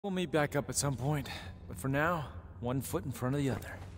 We'll meet back up at some point, but for now, one foot in front of the other.